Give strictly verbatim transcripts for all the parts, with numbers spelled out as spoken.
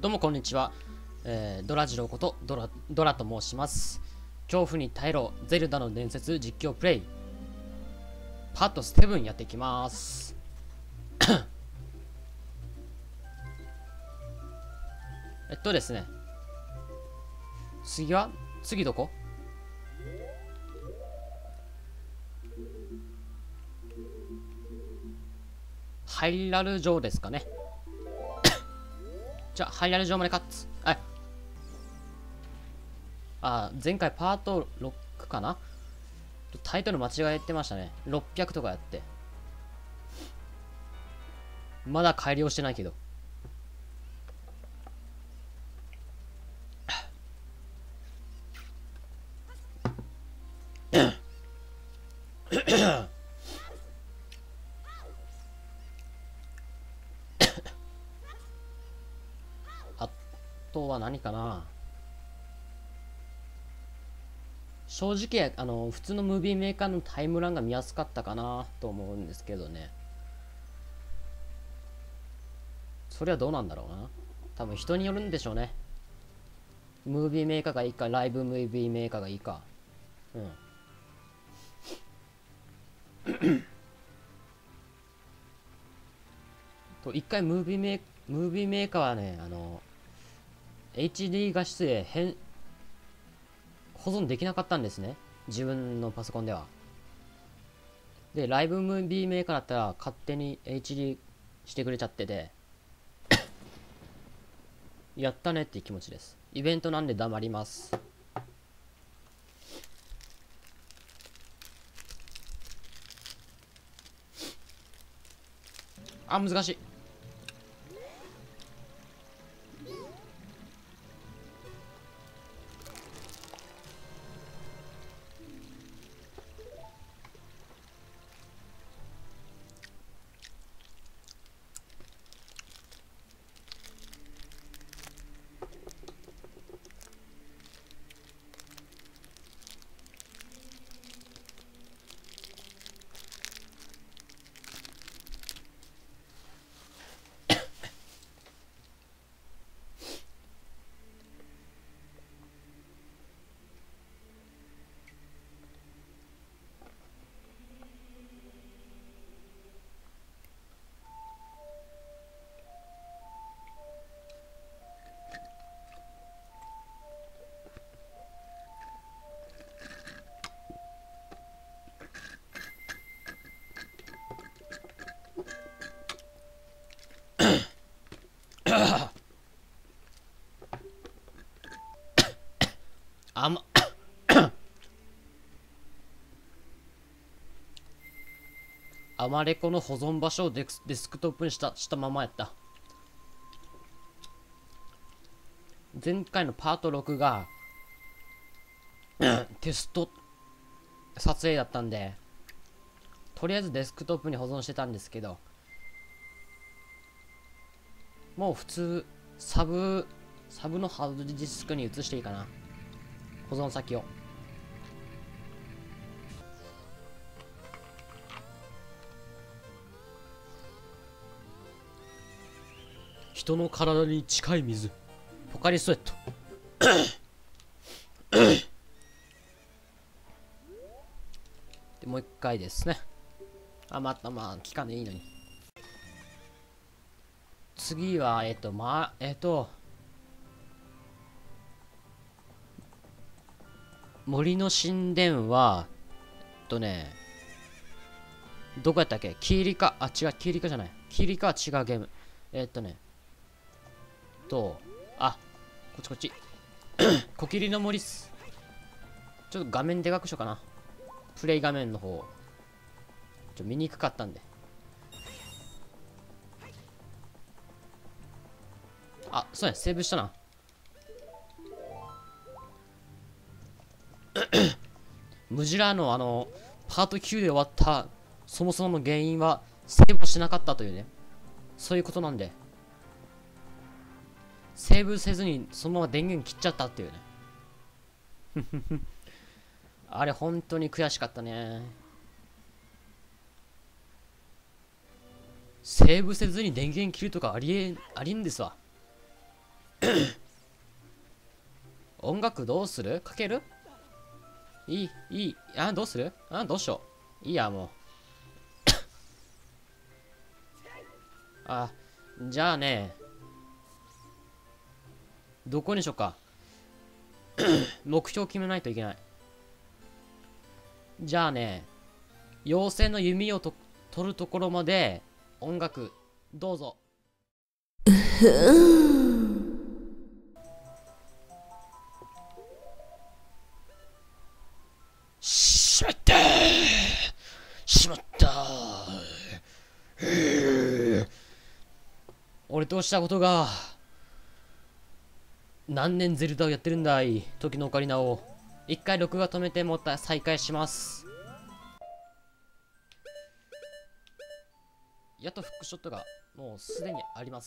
どうもこんにちは、えー、ドラジローことドラドラと申します。恐怖に耐えろゼルダの伝説実況プレイパートセブンやっていきます。えっとですね次は次どこ？ハイラル城ですかね。じゃあハイラル城まで勝つ。はい。あ、前回パートろくかな、タイトル間違えてましたね。ろっぴゃくとかやってまだ改良してないけど。あとは何かな。正直あの普通のムービーメーカーのタイムランが見やすかったかなと思うんですけどね。それはどうなんだろうな。多分人によるんでしょうね。ムービーメーカーがいいかライブムービーメーカーがいいか。うんと一回ムービーメームービーメーカーはね、あの エイチディー 画質で変保存できなかったんですね、自分のパソコンでは。でライブムービーメーカーだったら勝手に エイチディー してくれちゃっててやったねっていう気持ちです。イベントなんで黙ります。あ、難しい。あまアマレコの保存場所をデスデスクトップにしたしたままやった。前回のパートろくがテスト撮影だったんで、とりあえずデスクトップに保存してたんですけど、もう普通サブサブのハードディスクに移していいかな、保存先を。人の体に近い水、ポカリスエット。でもう一回ですね。あ、またまあ聞かねえいいのに。次はえっとまあえっと森の神殿はえっとねどこやったっけ。キーリカ、あ違う、キーリカじゃない、キーリカは違うゲーム。えっとねとあこっちこっちコキリの森っす。ちょっと画面でかくしようかな、プレイ画面の方。ちょ見にくかったんで。あ、そうや、セーブしたな。ムジラのあのパートきゅうで終わったそもそもの原因はセーブをしなかったというね、そういうことなんで、セーブせずにそのまま電源切っちゃったっていうね。あれ本当に悔しかったね。セーブせずに電源切るとかありえありんですわ。 音楽どうする？かける？いい、いい。あ、どうする？あ、どうしよう。いいや、もう。あ、じゃあね、どこにしようか。目標決めないといけない。じゃあね、妖精の弓をと取るところまで音楽どうぞ。しまったしまった俺としたことが。何年ゼルダをやってるんだい、時のオカリナを。一回録画止めて、また再開します。やっとフックショットがもうすでにあります。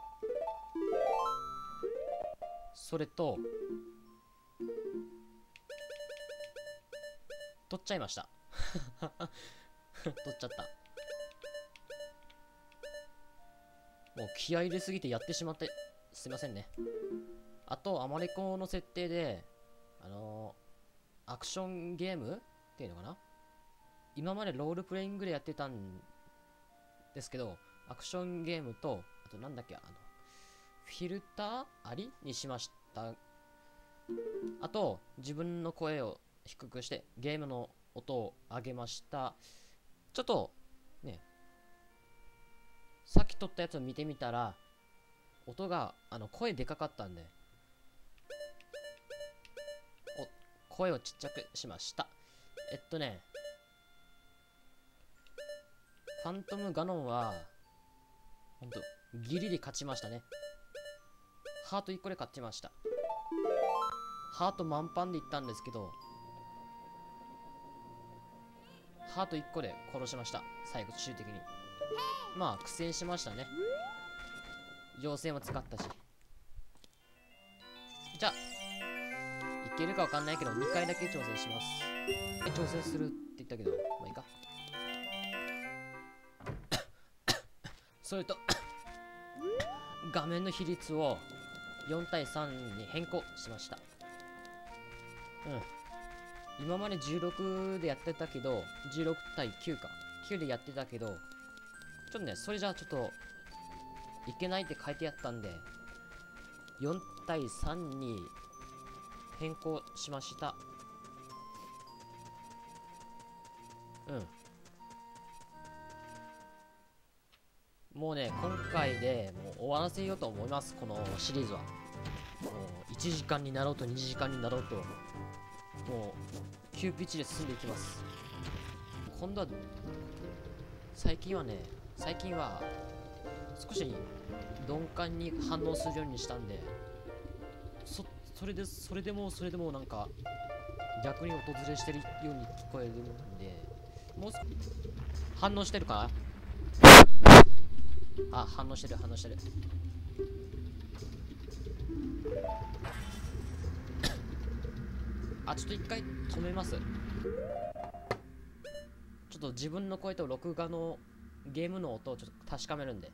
それと取っちゃいました。取っちゃった。もう気合い入れすぎてやってしまってすいませんね。あとアマレコの設定であのー、アクションゲームっていうのかな、今までロールプレイングでやってたんですけど、アクションゲームと、あとなんだっけ、あのフィルターありにしました。あと自分の声を低くしてゲームの音を上げました。ちょっとね、さっき撮ったやつを見てみたら音があの声でかかったんで、お声をちっちゃくしました。えっとねファントムガノンはほんとギリで勝ちましたね。ハートいっこで勝ちました。ハート満帆でいったんですけど、ハートいっこで殺しました。最後終的にまあ苦戦しましたね。妖精も使ったし。じゃあいけるかわかんないけどにかいだけ挑戦します。挑戦するって言ったけどまあいいか。それと画面の比率をよんたいさんに変更しました。うん、今までじゅうろくでやってたけど、じゅうろくたいきゅうか、きゅうでやってたけど、ちょっとねそれじゃあちょっといけないって書いてあったんでよんたいさんに変更しました。うんもうね今回でもう終わらせようと思います。このシリーズはもういちじかんになろうとにじかんになろうともう急ピッチで進んでいきます。今度は最近はね最近は少し鈍感に反応するようにしたんで、そそれでそれでもそれでもなんか逆に訪れしてるように聞こえるんで、もう反応してるかな。あ、反応してる反応してる。あ、ちょっと一回止めます。ちょっと自分の声と録画のゲームの音をちょっと確かめるんで。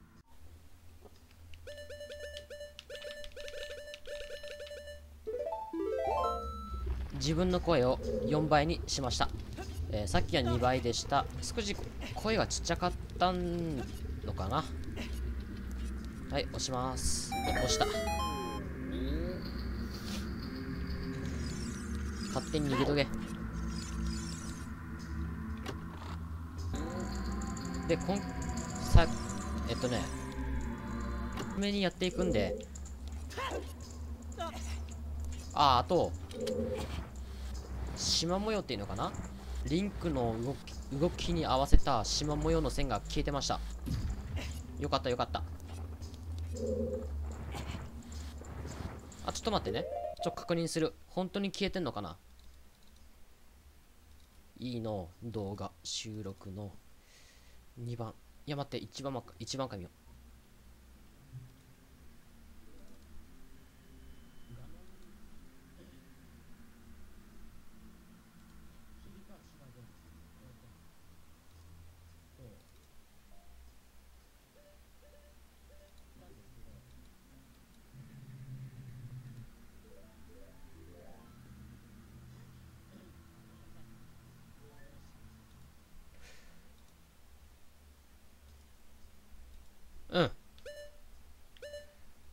自分の声をよんばいにしました。えー、さっきはにばいでした。少し声がちっちゃかったのかな。はい、押します。押した。勝手に逃げとけ。で、こんさえっとね目にやっていくんで、ああ、あと縞模様っていうのかな、リンクの動き動きに合わせた縞模様の線が消えてました。よかったよかった。あ、ちょっと待ってね、ちょっと確認する。本当に消えてんのかな。いいの動画収録のにばん、いや待って、いちばんまいちばんか見よう。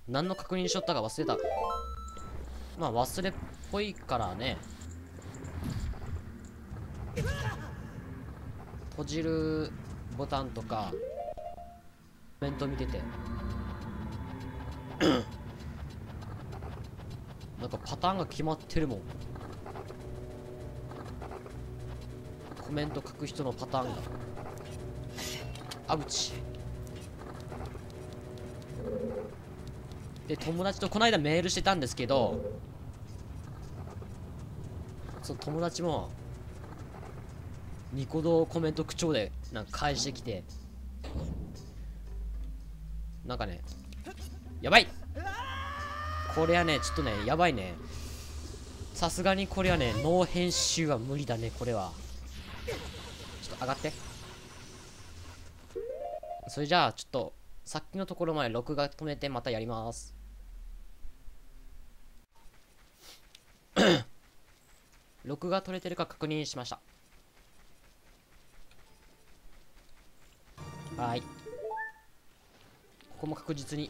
何の確認しとったか忘れた。まあ忘れっぽいからね。閉じるボタンとかコメント見ててなんかパターンが決まってるもん。コメント書く人のパターンが。あぶちで、友達とこの間メールしてたんですけど、その友達もニコ動コメント口調でなんか返してきて、なんかね、やばい、これはねちょっとねやばいね。さすがにこれはねノー編集は無理だね。これはちょっと上がって。それじゃあちょっとさっきのところまで録画止めてまたやります。録画取れてるか確認しました。はい、ここも確実に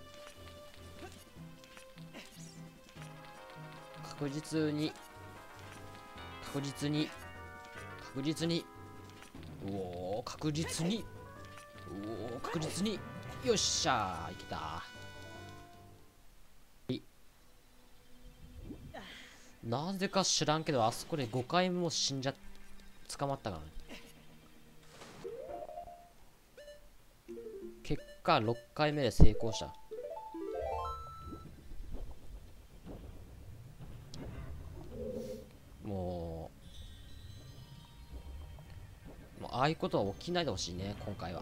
確実に確実に確実にうおー確実にうおー確実によっしゃーいけた。なぜか知らんけどあそこでごかいも死んじゃ捕まったからね。結果ろっかいめで成功した。もうもうああいうことは起きないでほしいね今回は。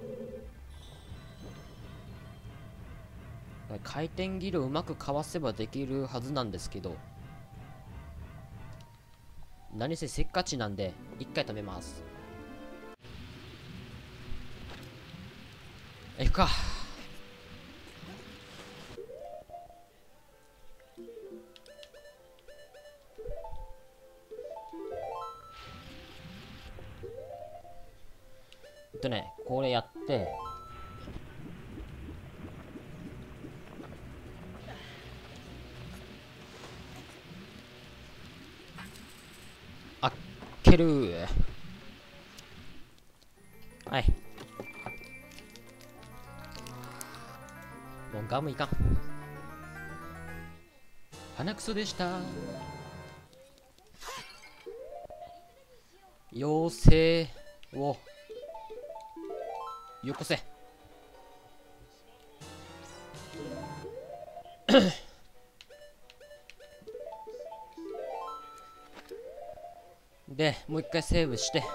回転ギルをうまくかわせばできるはずなんですけど、何せせっかちなんで一回止めます。行くか。えっとねこれやってあっける。はい、もうガムいかん。鼻くそでした。妖精をよこせ。でもう一回セーブして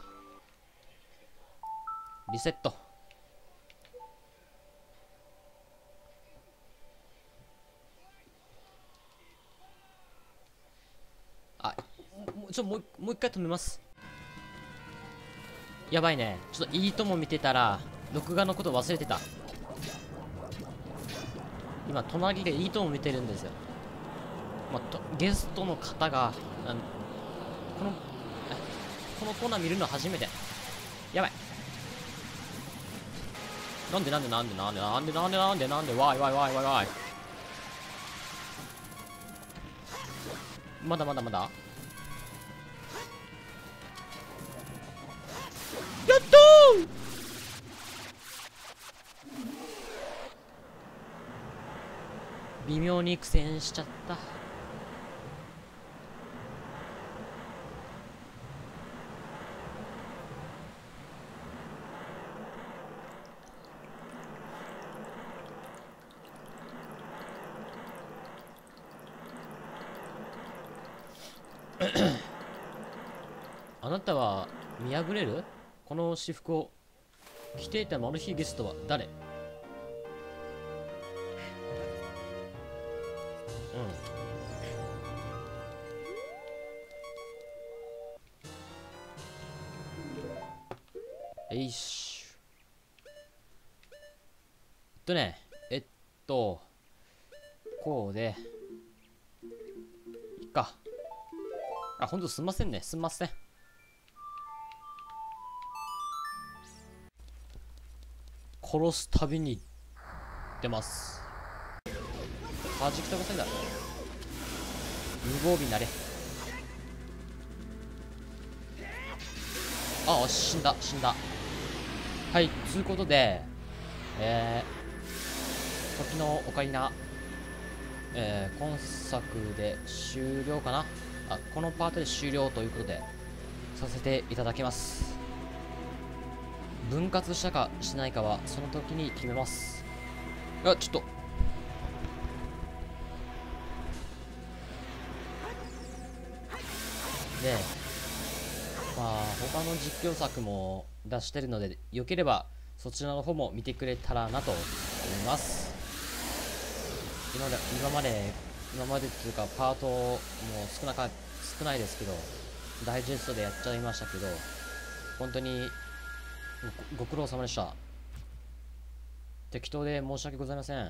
リセット。あもうちょもうもう一回止めます。やばいね、ちょっといいとも見てたら録画のこと忘れてた。今隣でいいとも見てるんですよ。まあ、とゲストの方があのこのこのコーナー見るの初めて。やばい、なんでなんでなんでなんでなんでなんでなんでなんでわいわいわいわいわい。まだまだまだやったー。微妙に苦戦しちゃった。あなたは見破れる？この私服を着ていたマル秘ゲストは誰？うんえいしえっとねえっとこうでいっか。あ、ほんとすんませんね、すんません。殺すたびに出ます。 弾き飛ばされた。無防備になれ。ああ、死んだ死んだ。はい、つうことで、えー、時のオカリナ、えー、今作で終了かな。あ、このパートで終了ということでさせていただきます。分割したかしないかはその時に決めます。あ、ちょっとで、まあ他の実況作も出してるので、よければそちらの方も見てくれたらなと思います。今で今まで今までっていうかパートも少なか少ないですけど、ダイジェストでやっちゃいましたけど、本当にご、ご苦労様でした。適当で申し訳ございません。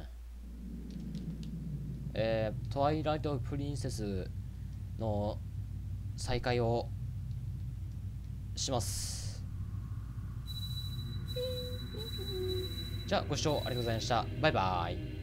えー、トワイライトプリンセスの再開をします。じゃあご視聴ありがとうございました。バイバイ。